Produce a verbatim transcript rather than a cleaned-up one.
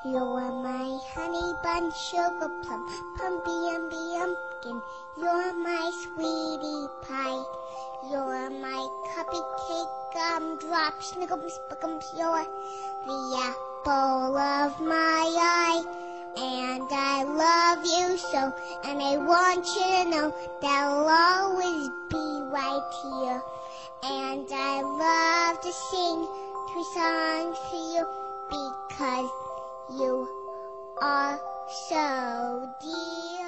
You're my honey bun, sugar plum, pumpy umby umpkin. You're my sweetie pie. You're my cupcake, gumdrop, snickums, spickums. You're the apple of my eye. And I love you so, and I want you to know that I'll always be right here. And I love to sing two songs for you because you are so dear.